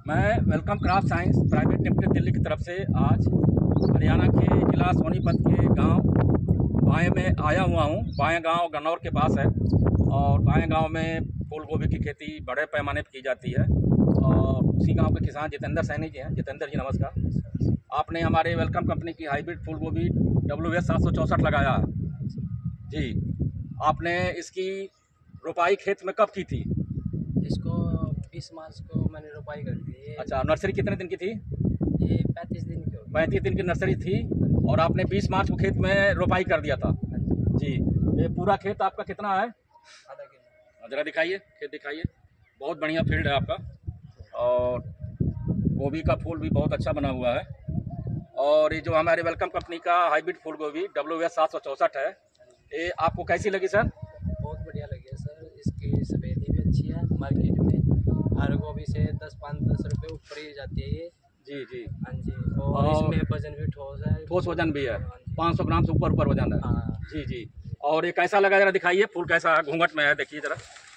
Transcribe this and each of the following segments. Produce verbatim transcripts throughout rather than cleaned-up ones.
मैं Welcome crop science private limited Delhi की तरफ से आज हरियाणा के जिला सोनीपत के गांव बाएँ में आया हुआ हूं। बाएँ गांव गन्नौर के पास है और बाएँ गांव में फूल गोभी की खेती बड़े पैमाने पर की जाती है और उसी गांव के किसान जितेंद्र सैनी जी हैं। जितेंद्र जी नमस्कार। आपने हमारे वेलकम कंपनी की हाइब्रिड फूल गोभी डब्ल्यू एस सात सौ चौंसठ लगाया है जी। आपने इसकी रोपाई खेत में कब की थी? इसको बीस मार्च को मैंने रोपाई कर दी है। अच्छा, नर्सरी कितने दिन की थी? ये पैंतीस दिन की होगी। पैंतीस दिन की नर्सरी थी और आपने बीस मार्च को खेत में रोपाई कर दिया था जी। ये पूरा खेत आपका कितना है? आधा किलो। जरा दिखाइए, खेत दिखाइए। बहुत बढ़िया फील्ड है आपका और गोभी का फूल भी बहुत अच्छा बना हुआ है। और ये जो हमारे वेलकम कंपनी का हाइब्रिड फूल गोभी डब्ल्यू एस सात सौ चौंसठ है, ये आपको कैसी लगी सर? बहुत बढ़िया लगी है सर। इसकी सफेदी भी अच्छी है। मार्केट में हर गोभी से दस पाँच दस रुपये ऊपर ही जाती है ये। जी जी हाँ जी। और और इसमें वजन भी ठोस है। ठोस वजन भी है, हाँ जी। पाँच सौ ग्राम से ऊपर ऊपर वजन है। हाँ जी जी। और ये कैसा लगा जरा दिखाइए, फूल कैसा घूंघट में है? देखिए जरा,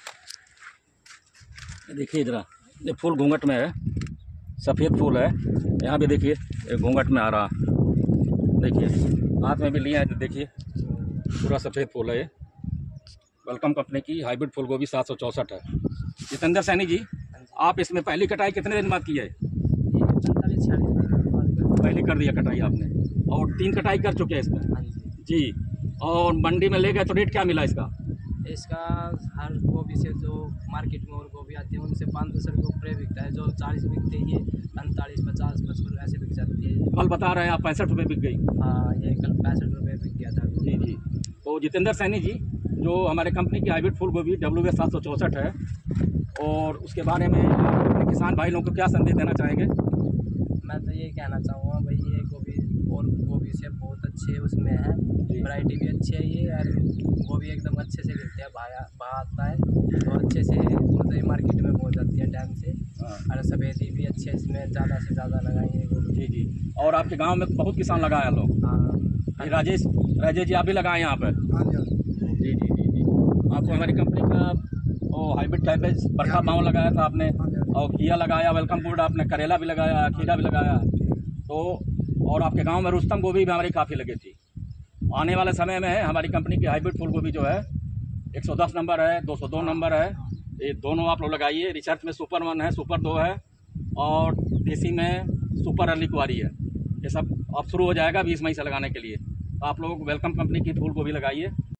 देखिए जरा, ये फूल घूंघट में है, सफ़ेद फूल है। यहाँ भी देखिए ये घूंघट में आ रहा, देखिए हाथ में भी लिए हैं, देखिए पूरा सफ़ेद फूल है। ये वेलकम कंपनी की हाइब्रिड फूल गोभी सात सौ चौंसठ है। जितेंद्र सैनी जी, आप इसमें पहली कटाई कितने दिन बाद की है? ये पैंतालीस छियालीस दिन के बाद। पहले कर दिया कटाई आपने और तीन कटाई कर चुके हैं इसमें हाँ जी। जी। और मंडी में ले गए तो रेट क्या मिला इसका? इसका हर गोभी से जो मार्केट में और गोभी आती है उनसे पाँच दस रुपये ऊपर बिकता है। जो चालीस बिकते हैं ये पैंतालीस पचास पचपन ऐसे बिक जाती है। कल बता रहे हैं आप पैंसठ रुपये बिक गई। हाँ, ये कल पैंसठ रुपये बिक गया था। जी जी। तो जितेंद्र सैनी जी, जो हमारे कंपनी की हाइब्रिड फूल गोभी डब्ल्यू एस सात सौ चौंसठ है और उसके बारे में आप अपने किसान भाई लोगों को क्या संदेश देना चाहेंगे? मैं तो ये कहना चाहूँगा भाई, ये गोभी और गोभी से बहुत अच्छे उसमें है, वैरायटी भी अच्छी है ये। और गोभी एकदम अच्छे से गिरते हैं, भाया भाव आता है तो अच्छे से मतलब ये मार्केट में पहुँच जाती है टाइम से। और सफेदी भी अच्छे इसमें ज़्यादा से ज़्यादा लगाएंगे गोभी। जी जी। और आपके गांव में बहुत किसान लगाया लोग। हाँ, ये राजेश राजेश जी आप भी लगाए यहाँ पर? जी जी जी जी। आपको हमारी कंपनी का वो हाइब्रिड कैबेज बरखा पाँव लगाया था आपने, और घिया लगाया, वेलकम गुड आपने, करेला भी लगाया, खीरा भी लगाया। तो और आपके गांव में रुस्तम गोभी भी हमारी काफ़ी लगी थी। आने वाले समय में हमारी कंपनी की हाइब्रिड फूल गोभी जो है एक सौ दस नंबर है, दो सौ दो नंबर है, ये दोनों आप लोग लगाइए। रिसर्च में सुपर वन है, सुपर दो है और देसी में सुपर अर्ली कुआरी है। ये सब अब शुरू हो जाएगा बीस मई से लगाने के लिए। तो आप लोग वेलकम कंपनी की फूल गोभी लगाइए।